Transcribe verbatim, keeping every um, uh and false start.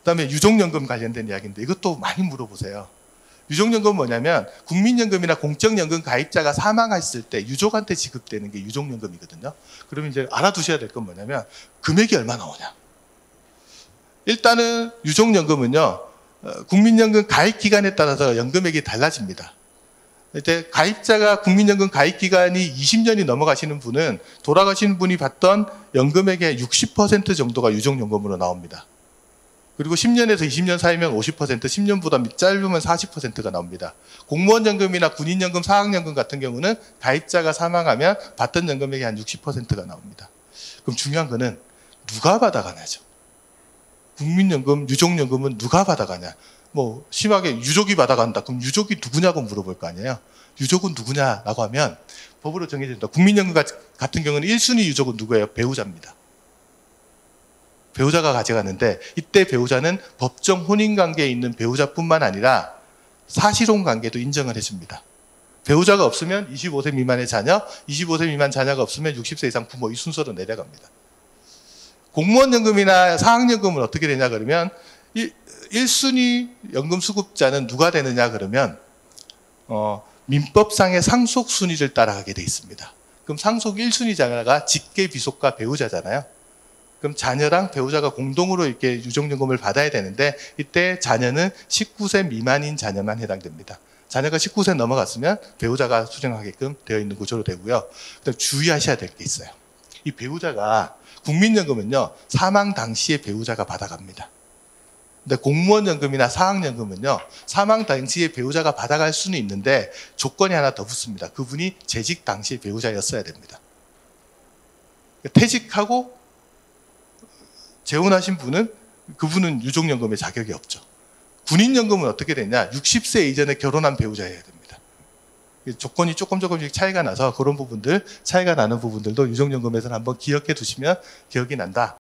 그다음에 유족연금 관련된 이야기인데 이것도 많이 물어보세요. 유족연금은 뭐냐면 국민연금이나 공적연금 가입자가 사망했을 때 유족한테 지급되는 게 유족연금이거든요. 그러면 이제 알아두셔야 될 건 뭐냐면 금액이 얼마 나오냐. 일단은 유족연금은요. 국민연금 가입 기간에 따라서 연금액이 달라집니다. 이제 가입자가 국민연금 가입 기간이 이십 년이 넘어가시는 분은 돌아가신 분이 받던 연금액의 육십 퍼센트 정도가 유족연금으로 나옵니다. 그리고 십 년에서 이십 년 사이면 오십 퍼센트, 십 년보다 짧으면 사십 퍼센트가 나옵니다. 공무원연금이나 군인연금, 사학연금 같은 경우는 가입자가 사망하면 받던 연금액의 한 육십 퍼센트가 나옵니다. 그럼 중요한 거는 누가 받아가냐죠. 국민연금, 유족연금은 누가 받아가냐. 뭐 심하게 유족이 받아간다. 그럼 유족이 누구냐고 물어볼 거 아니에요. 유족은 누구냐라고 하면 법으로 정해진다. 국민연금 같은 경우는 일 순위 유족은 누구예요? 배우자입니다. 배우자가 가져가는데 이때 배우자는 법정 혼인관계에 있는 배우자뿐만 아니라 사실혼 관계도 인정을 해줍니다. 배우자가 없으면 이십오 세 미만의 자녀, 이십오 세 미만 자녀가 없으면 육십 세 이상 부모 이 순서로 내려갑니다. 공무원연금이나 사학연금은 어떻게 되냐 그러면 일 순위 연금수급자는 누가 되느냐 그러면 어, 민법상의 상속 순위를 따라가게 돼 있습니다. 그럼 상속 일 순위자가 직계 비속가 배우자잖아요. 그럼 자녀랑 배우자가 공동으로 이렇게 유족연금을 받아야 되는데 이때 자녀는 십구 세 미만인 자녀만 해당됩니다. 자녀가 십구 세 넘어갔으면 배우자가 수령하게끔 되어 있는 구조로 되고요. 그다음 주의하셔야 될 게 있어요. 이 배우자가 국민연금은요 사망 당시에 배우자가 받아갑니다. 근데 공무원연금이나 사학연금은요 사망 당시에 배우자가 받아갈 수는 있는데 조건이 하나 더 붙습니다. 그분이 재직 당시 배우자였어야 됩니다. 퇴직하고 재혼하신 분은 그분은 유족연금에 자격이 없죠. 군인연금은 어떻게 되냐? 육십 세 이전에 결혼한 배우자여야 됩니다. 조건이 조금 조금씩 차이가 나서 그런 부분들, 차이가 나는 부분들도 유족연금에서는 한번 기억해 두시면 기억이 난다.